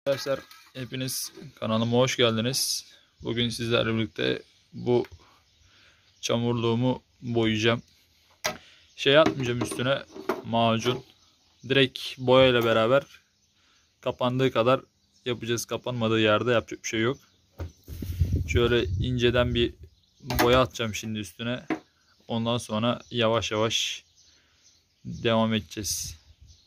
Arkadaşlar hepiniz kanalıma hoş geldiniz. Bugün sizlerle birlikte bu çamurluğumu boyayacağım. Şey atmayacağım üstüne, macun. Direkt boya ile beraber kapandığı kadar yapacağız. Kapanmadığı yerde yapacak bir şey yok. Şöyle inceden bir boya atacağım şimdi üstüne. Ondan sonra yavaş yavaş devam edeceğiz.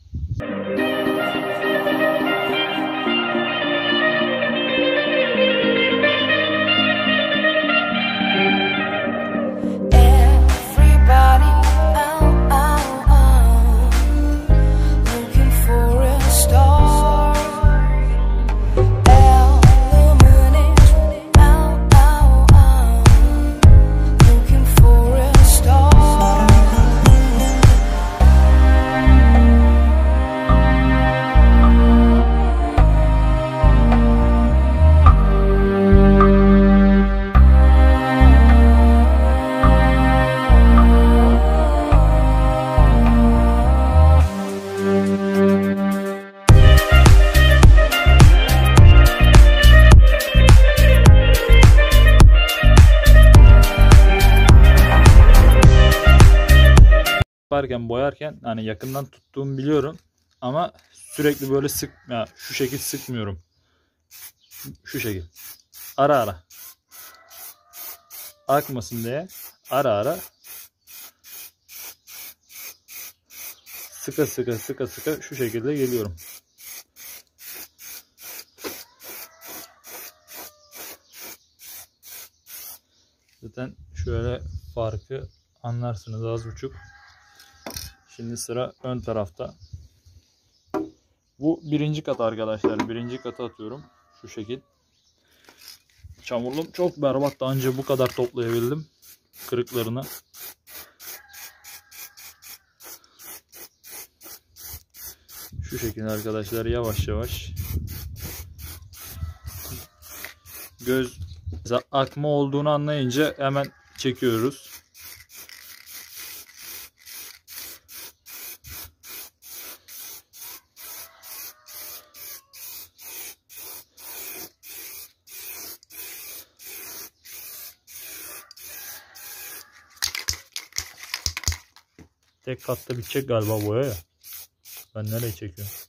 Boyarken hani yakından tuttuğumu biliyorum ama sürekli böyle şu şekil sıkmıyorum. Şu şekil. Ara ara. Akmasın diye ara ara. Sıka sıka şu şekilde geliyorum. Zaten şöyle farkı anlarsınız az buçuk. Şimdi sıra ön tarafta. Bu birinci kat arkadaşlar. Birinci kata atıyorum. Şu şekil. Çamurluğum çok berbat. Daha önce bu kadar toplayabildim. Kırıklarını. Şu şekilde arkadaşlar. Yavaş yavaş. Göz akma olduğunu anlayınca hemen çekiyoruz. Tek katta bitecek galiba boya ya. Ben nereye çekiyorum?